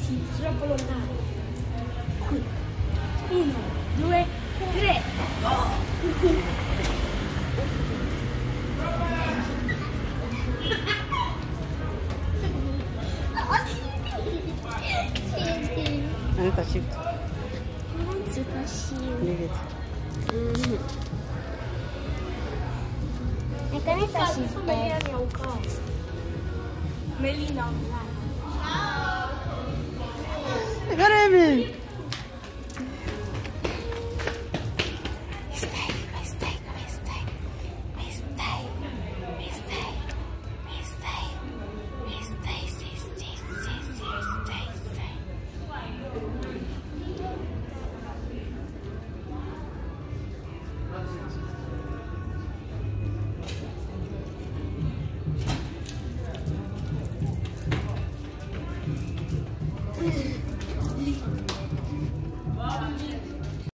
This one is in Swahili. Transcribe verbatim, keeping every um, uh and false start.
sì, troppo lontano. Qui. Uno, due, tre. Oh. Anita shift. Leave it. Mm-hmm. Eka Anita shift. Melina. Karemi.